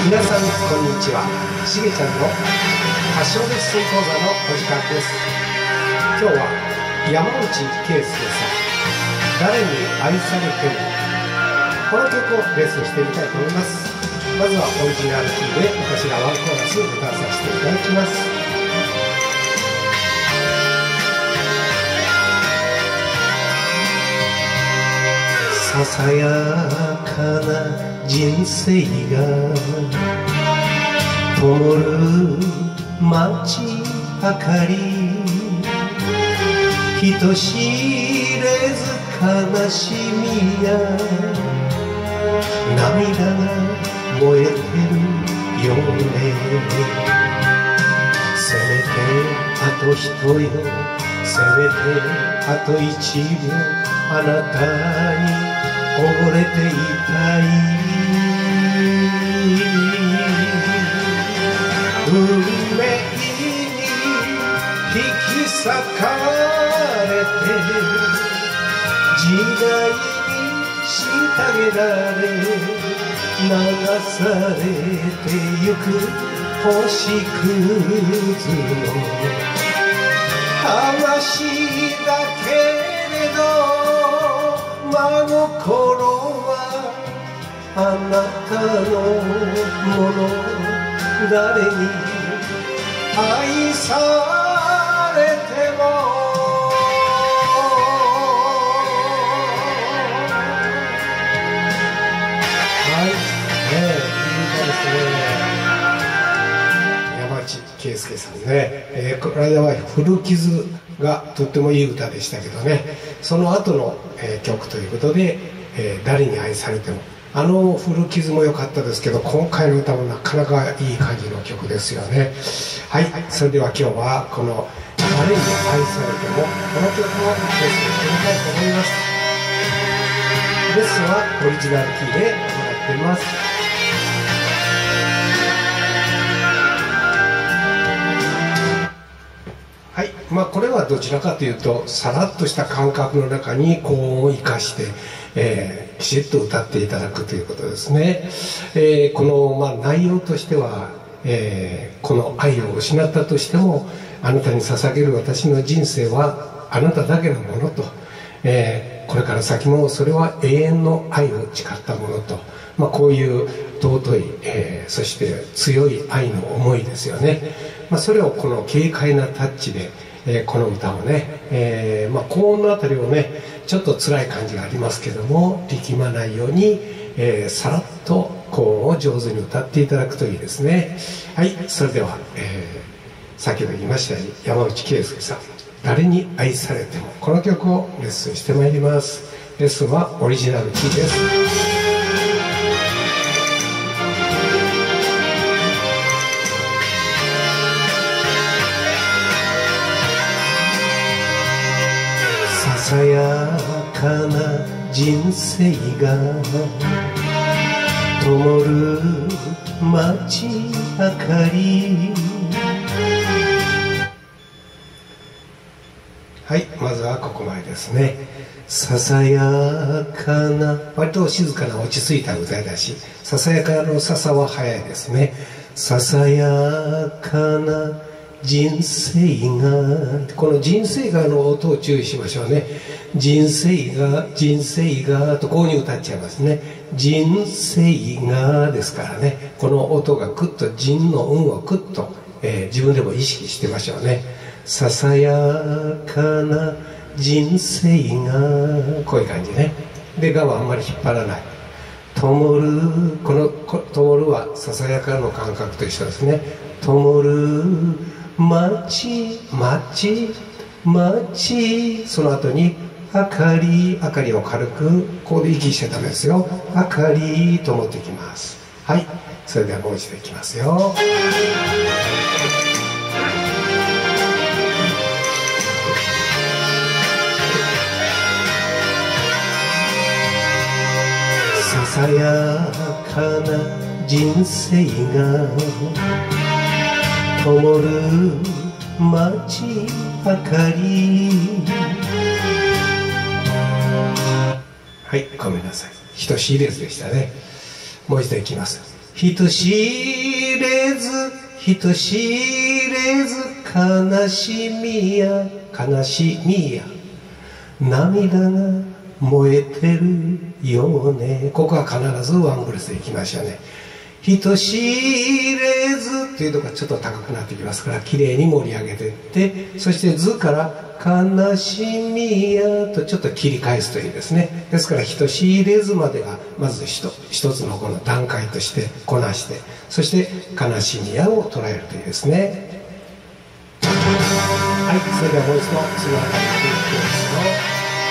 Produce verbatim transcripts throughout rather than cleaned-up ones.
皆さんこんにちは。しげちゃんの歌唱レッスン講座のお時間です。今日は山内圭介さん、誰に愛されても、この曲をレッスンしてみたいと思います。まずはオリジナルキーで私がワンコーラス歌わさせていただきます。ささやかな人生が灯る街明かり、人知れず悲しみや涙が燃えてるよね。せめてあと一秒、せめてあと一秒、あなたに溺れていたい。運命に引き裂かれて、時代に虐げられ、流されてゆく星屑の話だけれど、真心はあなたのもの。誰に愛されても、はい、ね、いい歌ですね。山内圭介さんね、えー、この間は古傷がとってもいい歌でしたけどね、その後の、えー、曲ということで、えー、誰に愛されても、あの古傷も良かったですけど、今回の歌もなかなかいい感じの曲ですよね。はい、それでは今日はこの「誰に愛されても」この曲をレッスンしてみたいと思います。レッスンはオリジナルキーで行っています。はい、まあこれはどちらかというとさらっとした感覚の中に高音を生かして、えー、きちっと歌っていただくということですね。えー、この、まあ、内容としては、えー、この愛を失ったとしても、あなたに捧げる私の人生はあなただけのものと、えー、これから先もそれは永遠の愛を誓ったものと、まあ、こういう尊い、えー、そして強い愛の思いですよね。まあ、それをこの軽快なタッチで、えー、この歌をね、えーまあ、高音のあたりをねちょっと辛い感じがありますけども、力まないように、えー、さらっと高音を上手に歌っていただくといいですね。はい、それでは、えー、先ほど言いましたように山内圭介さん、誰に愛されても、この曲をレッスンしてまいります。レッスンはオリジナルキーです。ささやかな人生が灯る街明かり。はい、まずはここまでですね。ささやかな、割と静かな落ち着いた歌だし、ささやかのささは早いですね。ささやかな人生が、この人生がの音を注意しましょうね。人生が、人生がとこういうふうに歌っちゃいますね。人生がですからね、この音がクッと、人の運をクッと、えー、自分でも意識してましょうね。ささやかな人生が、こういう感じね。で、がはあんまり引っ張らない。灯る、この灯るはささやかの感覚と一緒ですね。灯る街、街、街、その後に明かり、明かりを軽く、ここで息しちゃダメですよ。明かりと思っていきます。はい、それではもう一度いきますよ。ささやかな人生が灯る街明かり。はい、ごめんなさい。人知れずでしたね。もう一度いきます。 人知れず人知れず悲しみや悲しみや涙が燃えてるよね。ここは必ずワンブレスでいきましょうね。人知れずっていうところがちょっと高くなってきますから、きれいに盛り上げていって、そして図から悲しみやとちょっと切り返すといいですね。ですから人知れずまでがまず一つのこの段階としてこなして、そして悲しみやを捉えるといいですね。はい、それではもう一度つながっていきますよ。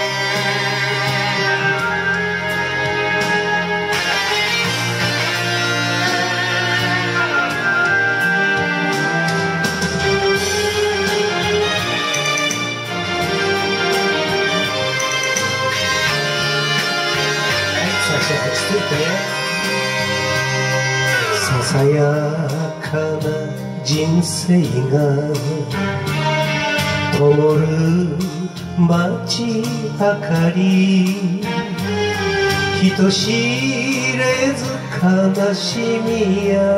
ささやかな人生が灯る街明かり、人知れず悲しみや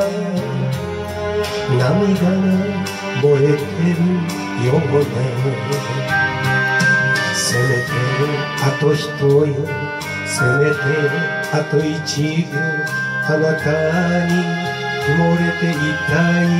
涙が燃えてるよね。せめてあと一人よ、せめてあと一秒あなたに埋もれていたい。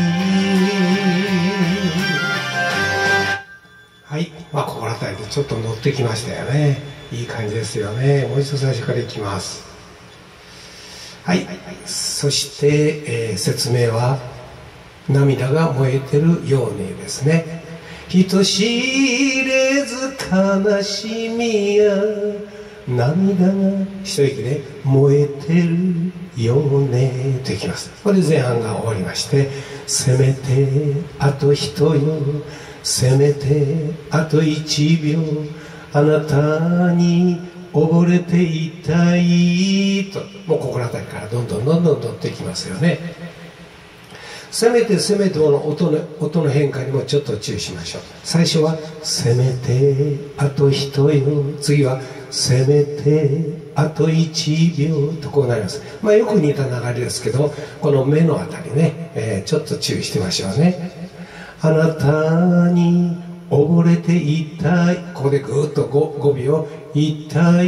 はい、まあここら辺りでちょっと乗ってきましたよね。いい感じですよね。もう一度最初からいきます。はい、そして、えー、説明は涙が燃えてるようにですね。人知れず悲しみや涙が一息で燃えてるよねといきます。これで前半が終わりまして、せめてあと一よ、せめてあと一秒あなたに溺れていたいと、もうここら辺りからどんどんどんどん取っていきますよね。せめてせめての音の音の変化にもちょっと注意しましょう。最初はせめてあと一よ、次はせめてあと一秒とこうなります。まあよく似た流れですけど、この目のあたりね、えー、ちょっと注意してみましょうね。あなたに溺れていたい、ここでぐーっと 5, 5秒いた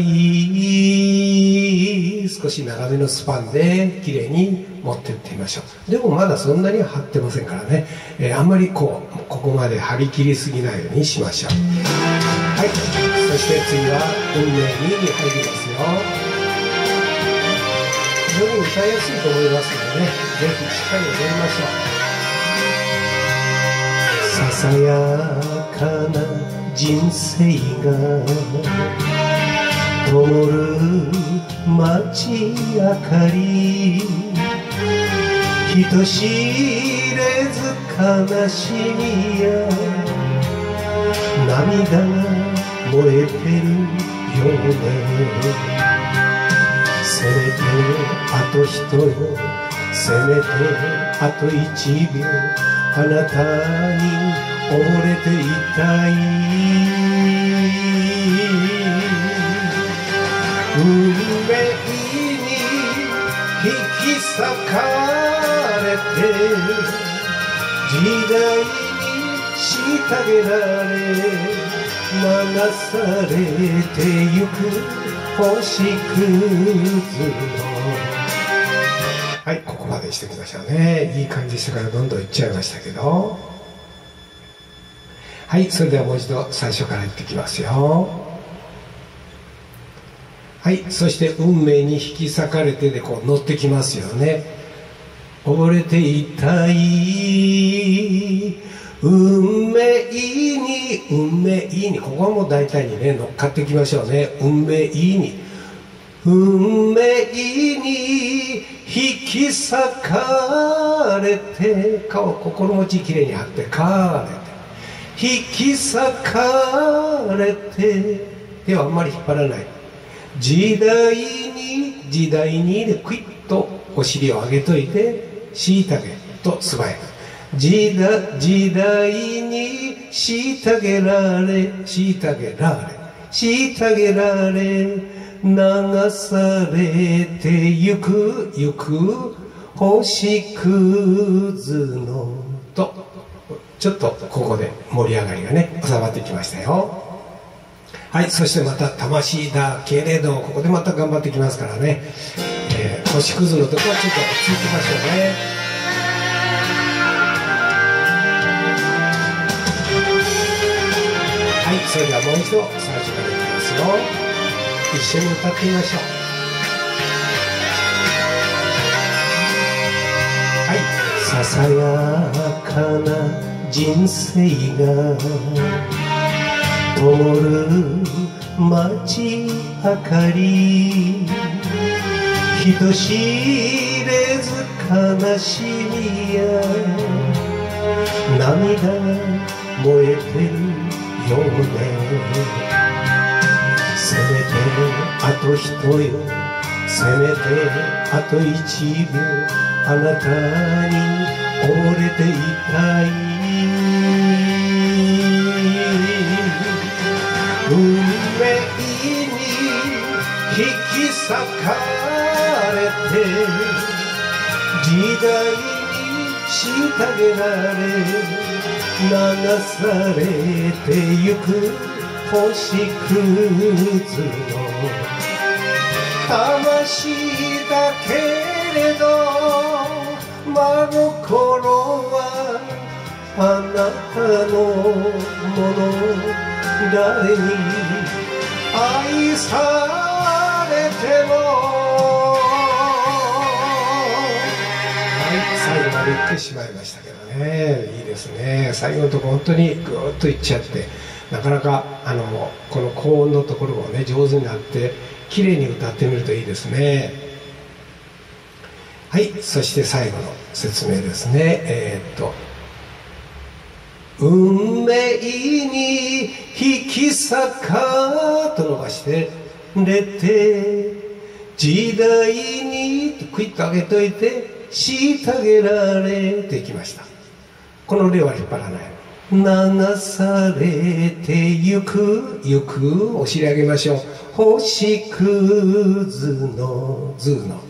い、少し長めのスパンできれいに持っていってみましょう。でもまだそんなには張ってませんからね、えー、あんまりこうここまで張り切りすぎないようにしましょう。はい、そして次は運命に入りますよ。非常に歌いやすいと思いますのでね、ぜひしっかり踊りましょう。ささやかな人生が灯る街明かり、人知れず悲しみや涙が燃えてるよね。せめてあと一よ、せめてあと一秒あなたに溺れていたい。運命に引き裂かれて時代に虐げられ流されてゆく星屑の、はい、ここまでしてきましたね。いい感じでしたからどんどんいっちゃいましたけど、はい、それではもう一度最初から言ってきますよ。はい、そして運命に引き裂かれてでこう乗ってきますよね。溺れていたい運命に、運命に、ここはもう大体にね乗っかっていきましょうね。運命に、運命に引き裂かれて、顔心持ちきれいに張ってかれて引き裂かれて、手はあんまり引っ張らない。時代に時代にでクイッとお尻を上げといて、しいたげと素早く時代時代に虐げられ虐げられ虐げられ流されてゆくゆく星屑のとちょっとここで盛り上がりがね収まってきましたよ。はい、そしてまた魂だけれどここでまた頑張ってきますからね、えー、星屑のとこはちょっとついてみましょうね。はい、それではもう一度最初からいきますよ。一緒に歌ってみましょう。はい、ささやかな人生が灯る街明かり、人知れず悲しみや涙燃えてるよね。せめてあと一よ、せめてあと一秒、あなたに溺れていたい。運命に引き裂かれて、時代に虐げられ流されてゆく星屑の魂だけれど、真心はあなたのもの。誰に愛されても。はい、最後まで言ってしまいましたけどね、いいですね。最後のところ本当にぐーっといっちゃって、なかなかあのこの高音のところをね上手になって綺麗に歌ってみるといいですね。はい、そして最後の説明ですね。えー、っと運命に引き裂かと伸ばしてれて、時代にとクイッと上げといて虐げられてきました。この例は引っ張らない。流されてゆくゆくお尻上げましょう。星屑の図の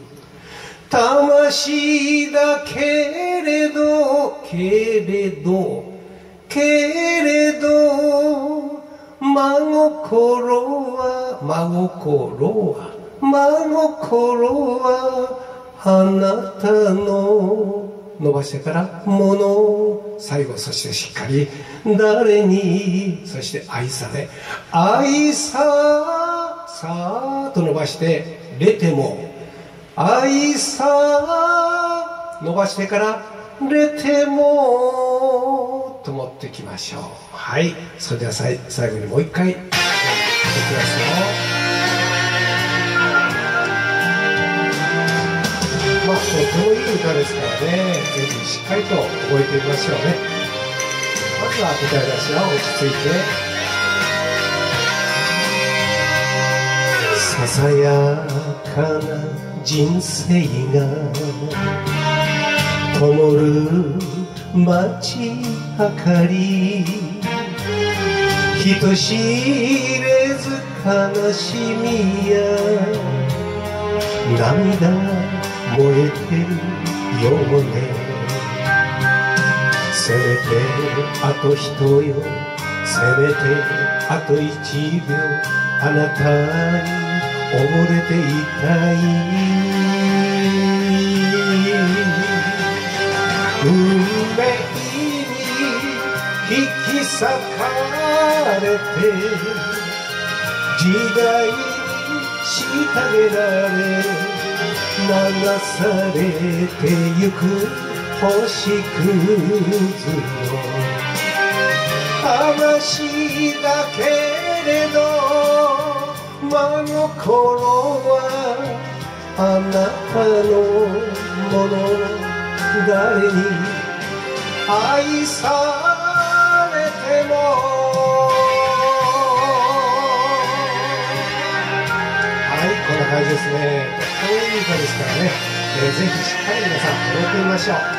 魂だけれどけれどけれど真心は真心は真心はあなたの伸ばしてからもの最後、そしてしっかり誰にそして愛され愛ささーと伸ばしてれても愛さ伸ばしてかられてもと持ってきましょう。はい、それではさい最後にもう一回いきますよ。まあとてもいい歌ですからね、ぜひしっかりと覚えてみましょうね。まずは歌い出しは落ち着いて、ささやかな人生が灯る街明かり、人知れず悲しみや涙燃えてるよね。せめてあと一よ、せめてあと一秒、あなたに溺れていたい。運命に引き裂かれて、時代に虐げられ流されてゆく星屑の話だけれど、真心はあなたのもの。誰に愛されても。はい、こんな感じですね。とってもいい歌ですからね、えー、ぜひしっかり皆さん踊ってみましょう。